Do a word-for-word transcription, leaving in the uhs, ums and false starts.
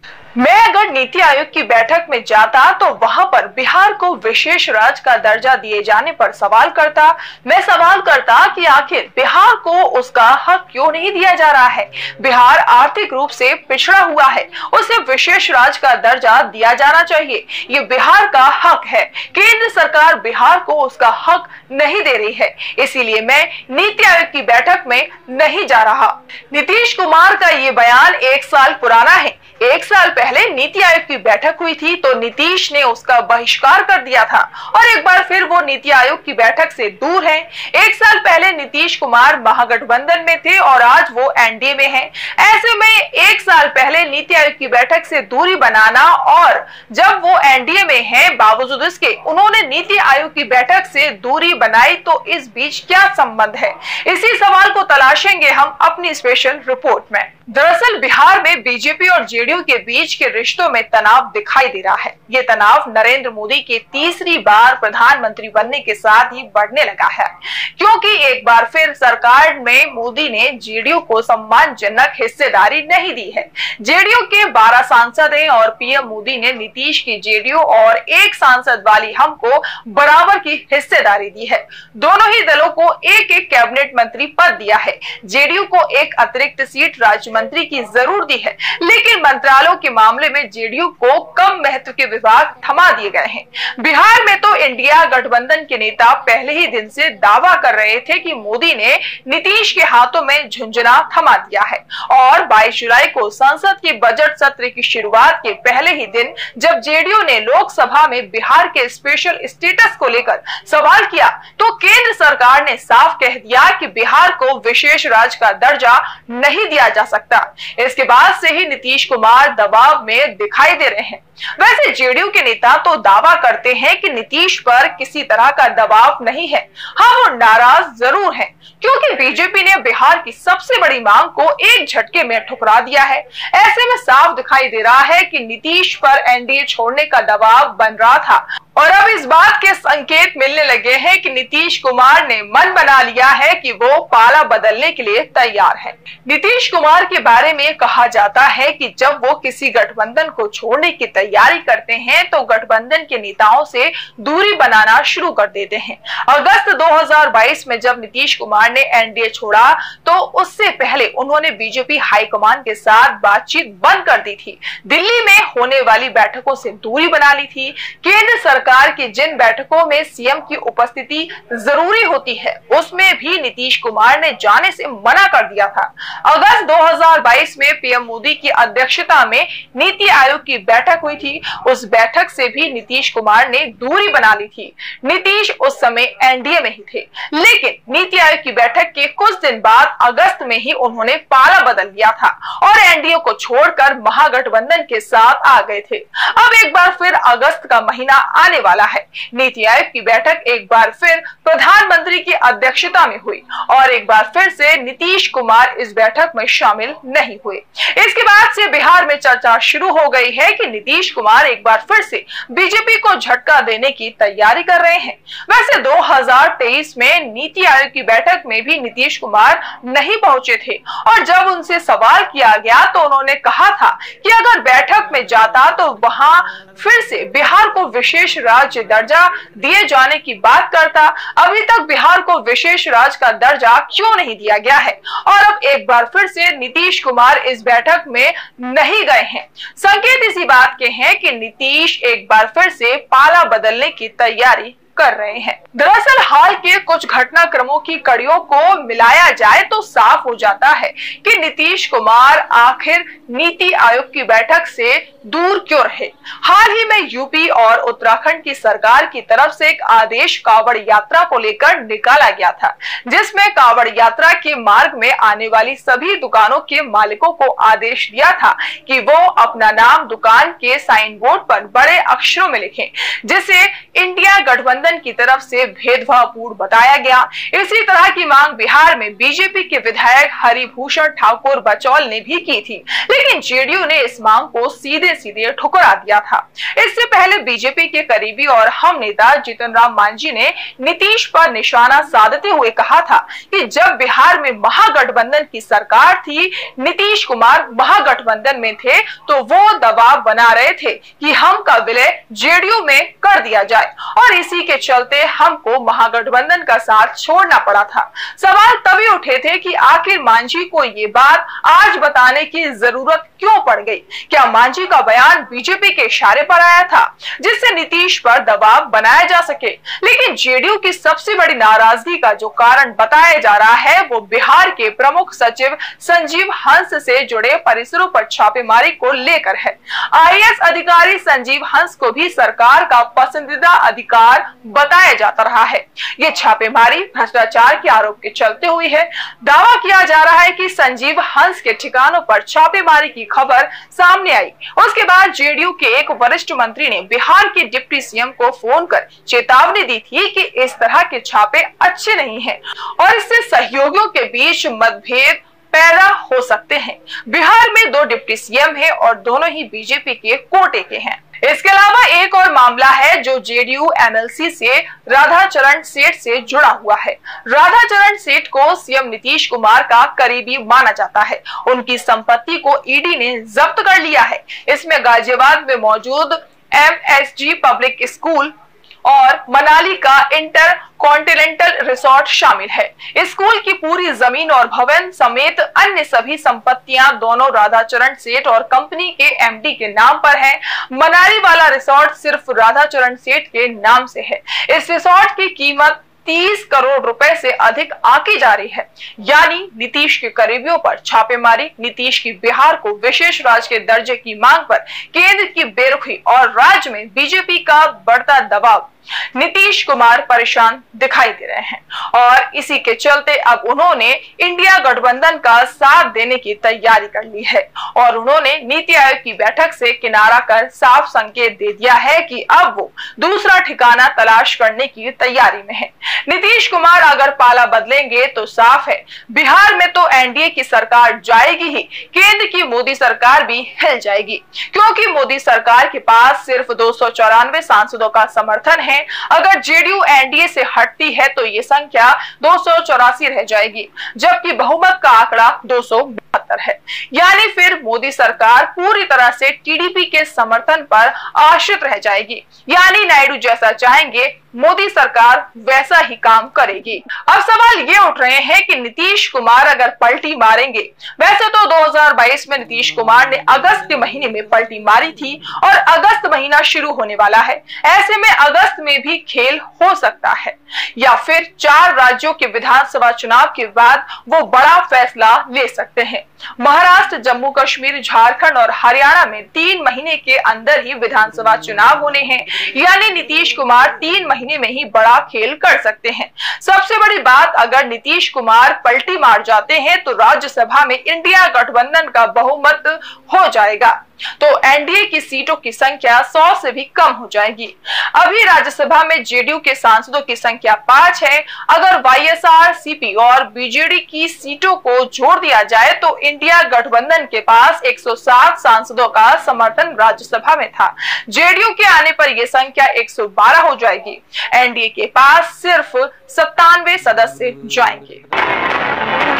मैं अगर नीति आयोग की बैठक में जाता तो वहां पर बिहार को विशेष राज्य का दर्जा दिए जाने पर सवाल करता। मैं सवाल करता कि आखिर बिहार को उसका हक क्यों नहीं दिया जा रहा है। बिहार आर्थिक रूप से पिछड़ा हुआ है, उसे विशेष राज्य का दर्जा दिया जाना चाहिए। ये बिहार का हक है। केंद्र सरकार बिहार को उसका हक नहीं दे रही है, इसीलिए मैं नीति आयोग की बैठक में नहीं जा रहा। नीतीश कुमार का ये बयान एक साल पुराना है। एक साल पहले नीति आयोग की बैठक हुई थी तो नीतीश ने उसका बहिष्कार कर दिया था और एक बार फिर वो नीति आयोग की बैठक से दूर है। एक साल पहले नीतीश कुमार महागठबंधन में थे और आज वो एनडीए में हैं। ऐसे में एक साल पहले नीति आयोग की बैठक से दूरी बनाना और जब वो एनडीए में हैं बावजूद इसके उन्होंने नीति आयोग की बैठक से दूरी बनाई, तो इस बीच क्या संबंध है? इसी सवाल को तलाशेंगे हम अपनी स्पेशल रिपोर्ट में। दरअसल बिहार में बीजेपी और जेडीयू के बीच के रिश्तों में तनाव दिखाई दे रहा है। ये तनाव नरेंद्र मोदी के तीसरी बार प्रधानमंत्री बनने के साथ ही बढ़ने लगा है, क्योंकि एक बार फिर सरकार में मोदी ने जेडीयू को सम्मानजनक हिस्सेदारी नहीं दी है। जेडीयू के बारह सांसद हैं और पीएम मोदी ने नीतीश की जेडीयू और एक सांसद वाली हमको बराबर की हिस्सेदारी दी है। दोनों ही दलों को एक एक कैबिनेट मंत्री पद दिया है। जेडीयू को एक अतिरिक्त सीट राज्य मंत्री की जरूर दी है, लेकिन मंत्रालयों के मामले में जेडीयू को कम महत्व के विभाग थमा दिए गए हैं। बिहार में तो इंडिया गठबंधन के नेता पहले ही दिन से दावा कर रहे थे कि मोदी ने नीतीश के हाथों में झुंझुना थमा दिया है और बाईस जुलाई को संसद के बजट सत्र की शुरुआत के पहले ही दिन जब जेडीयू ने लोकसभा में बिहार के स्पेशल स्टेटस को लेकर सवाल किया तो केंद्र सरकार ने साफ कह दिया कि बिहार को विशेष राज्य का दर्जा नहीं दिया जा सकता। इसके बाद से ही नीतीश कुमार दबाव में दिखाई दे रहे हैं। वैसे जेडीयू के नेता तो दावा करते हैं कि नीतीश पर किसी तरह का दबाव नहीं है। हाँ, वो नाराज जरूर हैं, क्योंकि बीजेपी ने बिहार की सबसे बड़ी मांग को एक झटके में ठुकरा दिया है। ऐसे में साफ दिखाई दे रहा है कि नीतीश पर एनडीए छोड़ने का दबाव बन रहा था और अब इस बात के संकेत मिलने लगे हैं कि नीतीश कुमार ने मन बना लिया है कि वो पाला बदलने के लिए तैयार है। नीतीश कुमार के बारे में कहा जाता है कि जब वो किसी गठबंधन को छोड़ने की तैयारी करते हैं तो गठबंधन के नेताओं से दूरी बनाना शुरू कर देते हैं। अगस्त दो हज़ार बाईस में जब नीतीश कुमार ने एनडीए छोड़ा तो उससे पहले उन्होंने बीजेपी हाईकमान के साथ बातचीत बंद कर दी थी। दिल्ली में होने वाली बैठकों से दूरी बना ली थी। केंद्र सरकार की जिन बैठकों में सीएम की उपस्थिति जरूरी होती है उसमें भी नीतीश कुमार ने जाने से मना कर दिया था। अगस्त दो हज़ार बाईस में पीएम मोदी की अध्यक्षता में नीति आयोग की बैठक हुई थी। उस बैठक से भी नीतीश कुमार ने दूरी बना ली थी। नीतीश उस समय एनडीए में ही थे, लेकिन नीति आयोग की बैठक के कुछ दिन बाद अगस्त में ही उन्होंने पाला बदल दिया था और एनडीए को छोड़कर महागठबंधन के साथ आ गए थे। अब एक बार फिर अगस्त का महीना आने वाला है। नीति आयोग की बैठक एक बार फिर प्रधानमंत्री की अध्यक्षता में हुई और एक बार फिर से नीतीश कुमार इस बैठक में शामिल नहीं हुए। इसके बाद से बिहार में चर्चा शुरू हो गई है कि नीतीश कुमार एक बार फिर से बीजेपी को झटका देने की तैयारी कर रहे हैं। वैसे दो हज़ार तेईस में नीति आयोग की बैठक में भी नीतीश कुमार नहीं पहुंचे थे और जब उनसे सवाल किया गया तो उन्होंने कहा था कि अगर बैठक में जाता तो वहां फिर से बिहार को विशेष राज्य दर्जा दिए जाने की बात करता। अभी तक बिहार को विशेष राज्य का दर्जा क्यों नहीं दिया गया है और अब एक बार फिर से नीतीश कुमार इस बैठक में नहीं गए हैं। संकेत इसी बात के हैं कि नीतीश एक बार फिर से पाला बदलने की तैयारी कर रहे हैं। दरअसल हाल के कुछ घटनाक्रमों की कड़ियों को मिलाया जाए तो साफ हो जाता है कि नीतीश कुमार आखिर नीति आयोग की बैठक से दूर क्यों रहे। हाल ही में यूपी और उत्तराखंड की सरकार की तरफ से एक आदेश कांवड़ यात्रा को लेकर निकाला गया था, जिसमें कांवड़ यात्रा के मार्ग में आने वाली सभी दुकानों के मालिकों को आदेश दिया था कि वो अपना नाम दुकान के साइन बोर्ड पर बड़े अक्षरों में लिखें, जिसे इंडिया गठबंधन की तरफ से भेदभावपूर्ण बताया गया। इसी तरह की मांग बिहार में बीजेपी के विधायक हरिभूषण ठाकुर बचौल ने भी की थी, लेकिन जेडीयू ने इस मांग को सीधे सीधे ठुकरा दिया था। इससे पहले बीजेपी के करीबी और हम नेता जीतन राम मांझी ने नीतीश पर निशाना साधते हुए कहा था कि जब बिहार में महागठबंधन की सरकार थी, नीतीश कुमार महागठबंधन में थे, तो वो दबाव दबाव बना रहे थे कि हम का विलय जेडीयू में कर दिया जाए और इसी के चलते हमको महागठबंधन का साथ छोड़ना पड़ा था। सवाल तभी उठे थे कि आखिर मांझी को ये बात आज बताने की जरूरत क्यों पड़ गई? क्या मांझी का बयान बीजेपी के इशारे पर आया था जिससे नीतीश पर दबाव बनाया जा सके? लेकिन जेडीयू की सबसे बड़ी नाराजगी का जो कारण बताया जा रहा है वो बिहार के प्रमुख सचिव संजीव हंस से जुड़े परिसरों पर छापेमारी को लेकर है। आईएएस अधिकारी संजीव हंस को भी सरकार का पसंदीदा अधिकार बताया जाता रहा है। ये छापेमारी भ्रष्टाचार के आरोप के चलते हुई है। दावा किया जा रहा है कि संजीव हंस के ठिकानों पर छापेमारी की खबर सामने आई। उसके बाद जेडीयू के एक वरिष्ठ मंत्री ने बिहार के डिप्टी सीएम को फोन कर चेतावनी दी थी कि इस तरह के छापे अच्छे नहीं हैं और इससे सहयोगियों के बीच मतभेद पैदा हो सकते हैं। बिहार में दो डिप्टी सीएम हैं और दोनों ही बीजेपी के कोटे के हैं। इसके अलावा एक और मामला है जो जेडीयू एमएलसी से राधाचरण सेठ से जुड़ा हुआ है। राधाचरण सेठ को सीएम नीतीश कुमार का करीबी माना जाता है। उनकी संपत्ति को ईडी ने जब्त कर लिया है। इसमें गाजियाबाद में मौजूद एमएसजी पब्लिक स्कूल और मनाली का इंटर कॉन्टिनेंटल रिसोर्ट शामिल है। स्कूल की पूरी जमीन और भवन समेत अन्य सभी संपत्तियां दोनों राधाचरण सेठ और कंपनी के एमडी के नाम पर है। मनाली वाला रिसोर्ट सिर्फ राधाचरण सेठ के नाम से है। इस रिसोर्ट की कीमत तीस करोड़ रुपए से अधिक आंकी जा रही है। यानी नीतीश के करीबियों पर छापेमारी, नीतीश की बिहार को विशेष राज्य के दर्जे की मांग पर केंद्र की बेरुखी और राज्य में बीजेपी का बढ़ता दबाव नीतीश कुमार परेशान दिखाई दे रहे हैं और इसी के चलते अब उन्होंने इंडिया गठबंधन का साथ देने की तैयारी कर ली है और उन्होंने नीति आयोग की बैठक से किनारा कर साफ संकेत दे दिया है कि अब वो दूसरा ठिकाना तलाश करने की तैयारी में है। नीतीश कुमार अगर पाला बदलेंगे तो साफ है बिहार में तो एनडीए की सरकार जाएगी ही, केंद्र की मोदी सरकार भी हिल जाएगी क्योंकि मोदी सरकार के पास सिर्फ दो सौ चौरानवे सांसदों का समर्थन है। अगर जेडीयू एनडीए से हटती है तो ये संख्या दो सौ चौरासी रह जाएगी जबकि बहुमत का आंकड़ा दो सौ बहत्तर है। यानी फिर मोदी सरकार पूरी तरह से टीडीपी के समर्थन पर आश्रित रह जाएगी। यानी नायडू जैसा चाहेंगे मोदी सरकार वैसा ही काम करेगी। अब सवाल ये उठ रहे हैं कि नीतीश कुमार अगर पलटी मारेंगे, वैसे तो दो हज़ार बाईस में नीतीश कुमार ने अगस्त के महीने में पलटी मारी थी और अगस्त महीना शुरू होने वाला है। ऐसे में अगस्त में भी खेल हो सकता है या फिर चार राज्यों के विधानसभा चुनाव के बाद वो बड़ा फैसला ले सकते हैं। महाराष्ट्र, जम्मू कश्मीर, झारखंड और हरियाणा में तीन महीने के अंदर ही विधानसभा चुनाव होने हैं। यानी नीतीश कुमार तीन महीने में ही बड़ा खेल कर सकते हैं। सबसे बड़ी बात, अगर नीतीश कुमार पलटी मार जाते हैं तो राज्यसभा में इंडिया गठबंधन का बहुमत हो जाएगा तो एनडीए की सीटों की संख्या सौ से भी कम हो जाएगी। अभी राज्यसभा में जेडीयू के सांसदों की संख्या पांच है। अगर वाईएसआरसीपी और बीजेडी की सीटों को जोड़ दिया जाए तो इंडिया गठबंधन के पास एक सौ सात सांसदों का समर्थन राज्यसभा में था। जेडीयू के आने पर यह संख्या एक सौ बारह हो जाएगी। एनडीए के पास सिर्फ सत्तानवे सदस्य जाएंगे।